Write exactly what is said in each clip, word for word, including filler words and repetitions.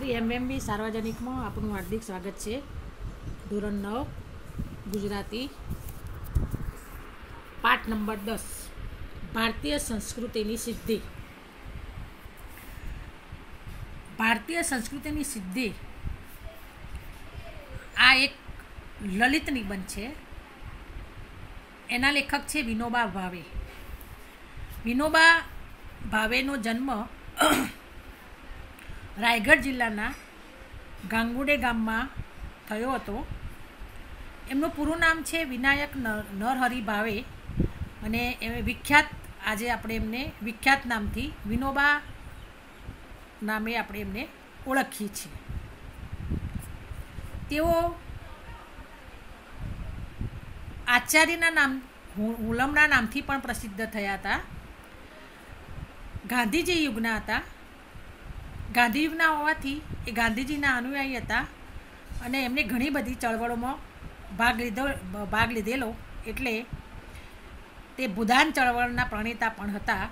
Shri MMB સાર્વજનિકમાં આપનું હાર્દિક સ્વાગત છે. ધોરણ નવ ગુજરાતી, પાઠ નંબર દસ, ભારતીય સંસ્કૃતિની સિદ્ધિ. ભારતીય સંસ્કૃતિની સિદ્ધિ આ એક લલિત નિબંધ છે. એના લેખક છે વિનોબા ભાવે. વિનોબા ભાવેનો જન્મ રાયગઢ જિલ્લાના ગાંગુડે ગામમાં થયો હતો. એમનું પૂરું નામ છે વિનાયક નરહરિ ભાવે અને એ વિખ્યાત આજે આપણે એમને વિખ્યાત નામથી વિનોબા નામે આપણે એમને ઓળખીએ છીએ. તેઓ આચાર્યના નામ હુલમના નામથી પણ પ્રસિદ્ધ થયા હતા. ગાંધીજી યુગના હતા. ગાંધી યુગના હોવાથી એ ગાંધીજીના અનુયાયી હતા અને એમને ઘણી બધી ચળવળોમાં ભાગ લીધો ભાગ લીધેલો એટલે તે ભૂદાન ચળવળના પ્રણેતા પણ હતા.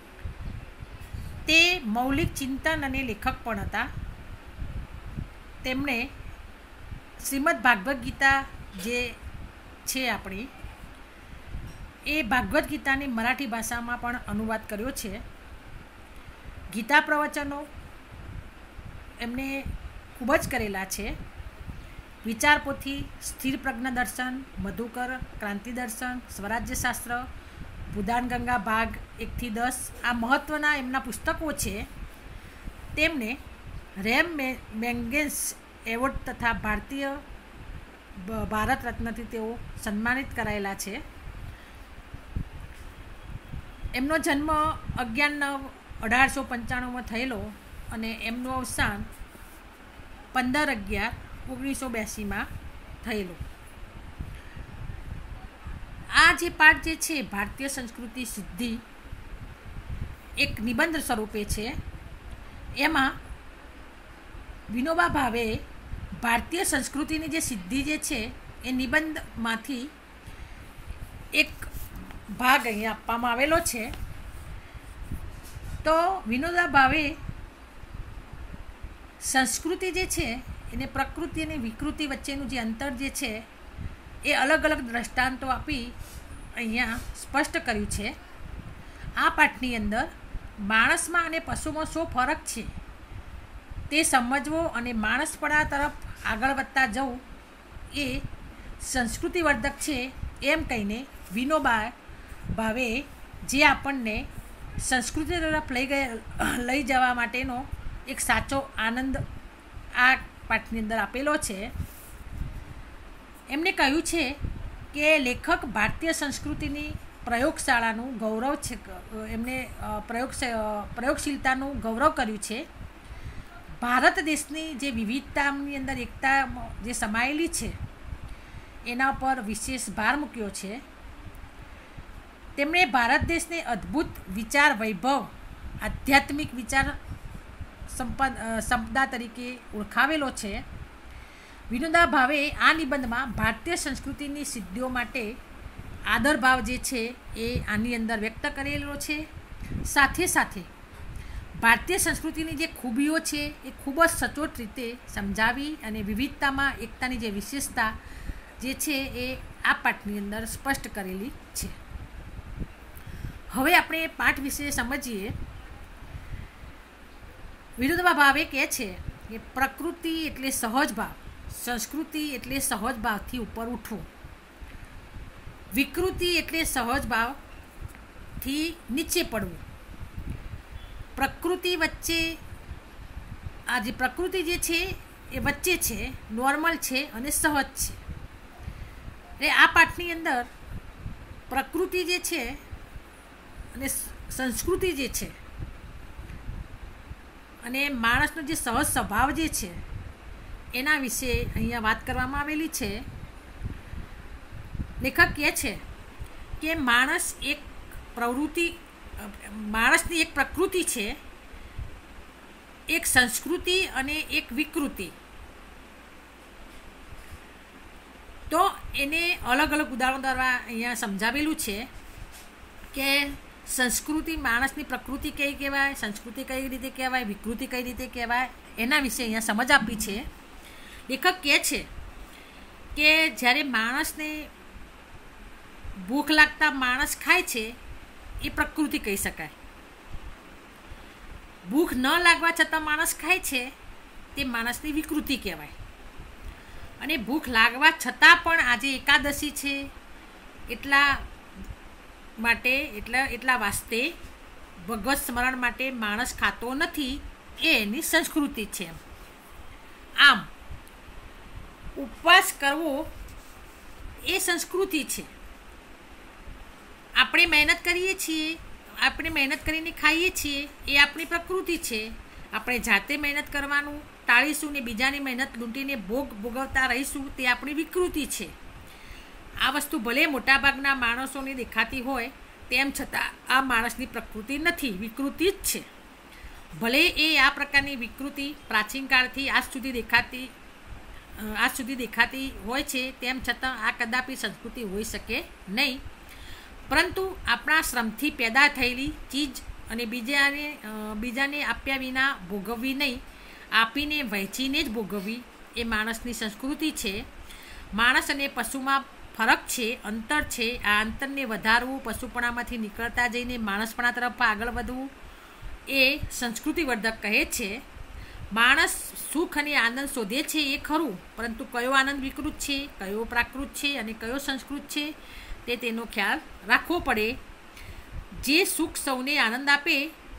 તે મૌલિક ચિંતન અને લેખક પણ હતા. તેમણે શ્રીમદ ભાગવદ્ ગીતા જે છે આપણી એ ભાગવદ્ ગીતાની મરાઠી ભાષામાં પણ અનુવાદ કર્યો છે. ગીતા પ્રવચનો એમને ખૂબ જ કરેલા છે. વિચાર પોથી, સ્થિર પ્રજ્ઞ દર્શન, મધુકર, ક્રાંતિ દર્શન, સ્વરાજ્યશાસ્ત્ર, ભૂદાન ગંગા ભાગ એકથી દસ આ મહત્ત્વના એમના પુસ્તકો છે. તેમને રેમ મેંગેન્સ એવોર્ડ તથા ભારતીય ભારત રત્નથી તેઓ સન્માનિત કરાયેલા છે. એમનો જન્મ અગિયાર નવ અઢારસો પંચાણુંમાં થયેલો અને એમનું અવસાન પંદર અગિયાર ઓગણીસો બ્યાસીમાં થયેલું. આ જે પાઠ જે છે ભારતીય સંસ્કૃતિ સિદ્ધિ એક નિબંધ સ્વરૂપે છે. એમાં વિનોબા ભાવે ભારતીય સંસ્કૃતિની જે સિદ્ધિ જે છે એ નિબંધમાંથી એક ભાગ અહીંયા આપવામાં આવેલો છે. તો વિનોબા ભાવે સંસ્કૃતિ જે છે એને પ્રકૃતિ અને વિકૃતિ વચ્ચેનું જે અંતર જે છે એ અલગ અલગ દ્રષ્ટાંતો આપી અહીંયા સ્પષ્ટ કર્યું છે. આ પાઠની અંદર માણસમાં અને પશુમાં શું ફરક છે તે સમજવો અને માણસપણા તરફ આગળ વધતા જવું એ સંસ્કૃતિવર્ધક છે એમ કહીને વિનોબા ભાવે જે આપણને સંસ્કૃતિ તરફ લઈ ગયા લઈ જવા માટેનો એક સાચો આનંદ આ પાઠની અંદર આપેલો છે. એમને કહ્યું છે કે લેખક ભારતીય સંસ્કૃતિની પ્રયોગશાળાનું ગૌરવ છે. એમને પ્રયોગ પ્રયોગશીલતાનું ગૌરવ કર્યું છે. ભારત દેશની જે વિવિધતાની અંદર એકતા જે સમાયેલી છે એના પર વિશેષ ભાર મૂક્યો છે. તેમણે ભારત દેશને અદ્ભુત વિચાર વૈભવ, આધ્યાત્મિક વિચાર સંપદ સંપદા તરીકે ઓળખાવેલો છે. વિનોબા ભાવે આ નિબંધમાં ભારતીય સંસ્કૃતિની સિદ્ધિઓ માટે આદરભાવ જે છે એ આની અંદર વ્યક્ત કરેલો છે. સાથે સાથે ભારતીય સંસ્કૃતિની જે ખૂબીઓ છે એ ખૂબ જ સચોટ રીતે સમજાવી અને વિવિધતામાં એકતાની જે વિશેષતા જે છે એ આ પાઠની અંદર સ્પષ્ટ કરેલી છે. હવે આપણે પાઠ વિશે સમજીએ. વિનોબા ભાવે કહે છે કે પ્રકૃતિ એટલે સહજ ભાવ, સંસ્કૃતિ એટલે સહજ ભાવથી ઉપર ઉઠવું, વિકૃતિ એટલે સહજ ભાવથી નીચે પડવું. પ્રકૃતિ વચ્ચે આ જે પ્રકૃતિ જે છે એ વચ્ચે છે, નોર્મલ છે અને સહજ છે. એટલે આ પાઠની અંદર પ્રકૃતિ જે છે અને સંસ્કૃતિ જે છે અને માણસનો જે સહજ સ્વભાવ જે છે એના વિશે અહીંયા વાત કરવામાં આવેલી છે. લેખક કહે છે કે માણસ એક પ્રવૃત્તિ માણસની એક પ્રકૃતિ છે, એક સંસ્કૃતિ અને એક વિકૃતિ. તો એને અલગ અલગ ઉદાહરણો દ્વારા અહીંયા સમજાવેલું છે કે સંસ્કૃતિ, માણસની પ્રકૃતિ કઈ કહેવાય, સંસ્કૃતિ કઈ રીતે કહેવાય, વિકૃતિ કઈ રીતે કહેવાય, એના વિશે અહીંયા સમજ આપી છે. લેખક કહે છે કે જ્યારે માણસને ભૂખ લાગતા માણસ ખાય છે એ પ્રકૃતિ કહી શકાય. ભૂખ ન લાગવા છતાં માણસ ખાય છે તે માણસની વિકૃતિ કહેવાય. અને ભૂખ લાગવા છતાં પણ આજે એકાદશી છે એટલા માટે એટલા એટલા વાસ્તે ભગવત સ્મરણ માટે માણસ ખાતો નથી, એ એની સંસ્કૃતિ છે. આમ ઉપવાસ કરવો એ સંસ્કૃતિ છે. આપણે મહેનત કરીએ છીએ, આપણે મહેનત કરીને ખાઈએ છીએ એ આપણી પ્રકૃતિ છે. આપણે જાતે મહેનત કરવાનું ટાળીશું ને બીજાની મહેનત લૂંટીને ભોગ ભોગવતા રહીશું તે આપણી વિકૃતિ છે. આ વસ્તુ ભલે મોટાભાગના માણસોને દેખાતી હોય તેમ છતાં આ માણસની પ્રકૃતિ નથી, વિકૃતિ જ છે. ભલે એ આ પ્રકારની વિકૃતિ પ્રાચીન કાળથી આજ સુધી દેખાતી આજ સુધી દેખાતી હોય છે, તેમ છતાં આ કદાપી સંસ્કૃતિ હોઈ શકે નહીં. પરંતુ આપણા શ્રમથી પેદા થયેલી ચીજ અને બીજાને બીજાને આપ્યા વિના ભોગવવી નહીં, આપીને વહેંચીને જ ભોગવવી એ માણસની સંસ્કૃતિ છે. માણસ અને પશુમાં ફરક છે, અંતર છે. આ અંતરને વધારવું, પશુપણામાંથી નીકળતા જઈને માણસપણા તરફ આગળ વધવું એ સંસ્કૃતિવર્ધક કહે છે. માણસ સુખ અને આનંદ શોધે છે એ ખરું, પરંતુ કયો આનંદ વિકૃત છે, કયો પ્રાકૃત છે અને કયો સંસ્કૃત છે તે તેનો ખ્યાલ રાખવો પડે. જે સુખ સૌને આનંદ આપે,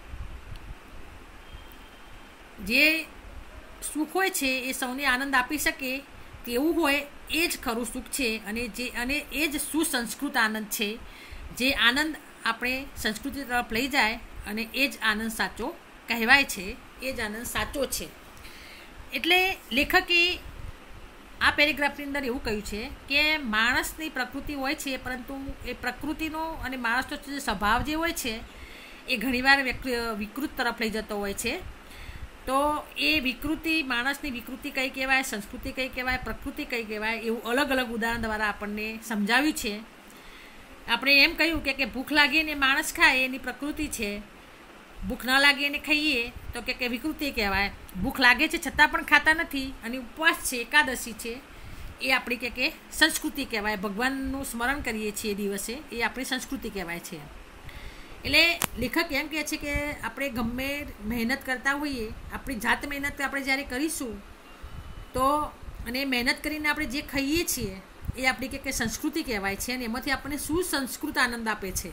જે સુખ હોય છે એ સૌને આનંદ આપી શકે તેવું હોય એ જ ખરું સુખ છે. અને જે અને એ જ સુસંસ્કૃત આનંદ છે. જે આનંદ આપણે સંસ્કૃતિ તરફ લઈ જાય અને એ જ આનંદ સાચો કહેવાય છે, એ જ આનંદ સાચો છે. એટલે લેખકે આ પેરેગ્રાફની અંદર એવું કહ્યું છે કે માણસની પ્રકૃતિ હોય છે, પરંતુ એ પ્રકૃતિનો અને માણસનો જે સ્વભાવ જે હોય છે એ ઘણીવાર વિકૃત તરફ લઈ જતો હોય છે. તો એ વિકૃતિ, માણસની વિકૃતિ કઈ કહેવાય, સંસ્કૃતિ કઈ કહેવાય, પ્રકૃતિ કઈ કહેવાય, એવું અલગ અલગ ઉદાહરણ દ્વારા આપણને સમજાવ્યું છે. આપણે એમ કહ્યું કે કે ભૂખ લાગીને માણસ ખાય એની પ્રકૃતિ છે, ભૂખ ન લાગે એને ખાઈએ તો કે કે વિકૃતિ કહેવાય. ભૂખ લાગે છે છતાં પણ ખાતા નથી અને ઉપવાસ છે, એકાદશી છે, એ આપણી કે કે સંસ્કૃતિ કહેવાય. ભગવાનનું સ્મરણ કરીએ છીએ એ દિવસે, એ આપણી સંસ્કૃતિ કહેવાય છે. એટલે લેખક એમ કહે છે કે આપણે ગમે મહેનત કરતા હોઈએ, આપણી જાત મહેનત આપણે જ્યારે કરીશું તો અને મહેનત કરીને આપણે જે ખાઈએ છીએ એ આપણી કે કે સંસ્કૃતિ કહેવાય છે. અને એમાંથી આપણને સુસંસ્કૃત આનંદ આપે છે.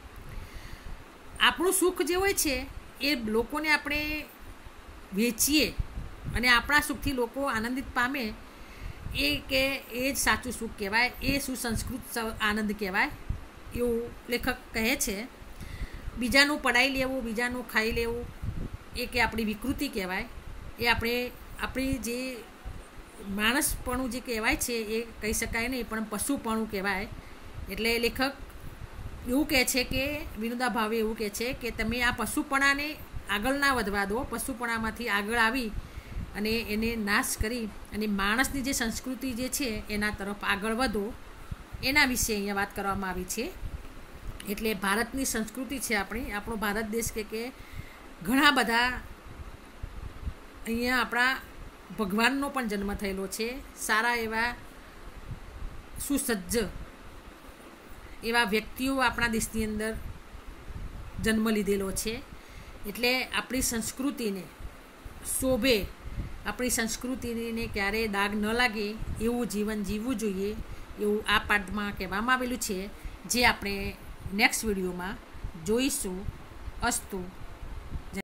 આપણું સુખ જે હોય છે એ લોકોને આપણે વેચીએ અને આપણા સુખથી લોકો આનંદિત પામે, એ કે એ જ સાચું સુખ કહેવાય, એ સુસંસ્કૃત આનંદ કહેવાય એવું લેખક કહે છે. બીજાનું પડાવી લેવું, બીજાનું ખાઈ લેવું એ કે આપણી વિકૃતિ કહેવાય. એ આપણે આપણી જે માણસપણું જે કહેવાય છે એ કહી શકાય નહીં, પણ પશુપણું કહેવાય. એટલે લેખક એવું કહે છે કે વિનોદા ભાવે એવું કહે છે કે તમે આ પશુપણાને આગળ ના વધવા દો, પશુપણામાંથી આગળ આવી અને એને નાશ કરી અને માણસની જે સંસ્કૃતિ જે છે એના તરફ આગળ વધો, એના વિશે અહીંયા વાત કરવામાં આવી છે. એટલે ભારતની સંસ્કૃતિ છે આપણી, આપણો ભારત દેશ કે કે ઘણા બધા અહીંયા આપણા ભગવાનનો પણ જન્મ થયેલો છે. સારા એવા સુસજ્જ એવા વ્યક્તિઓ આપણા દેશની અંદર જન્મ લીધેલો છે. એટલે આપણી સંસ્કૃતિને શોભે, આપણી સંસ્કૃતિને ક્યારેય દાગ ન લાગે એવું જીવન જીવવું જોઈએ, એવું આ પાઠમાં કહેવામાં આવેલું છે, જે આપણે નેક્સ્ટ વિડીયોમાં જોઈશું. અસ્તુ.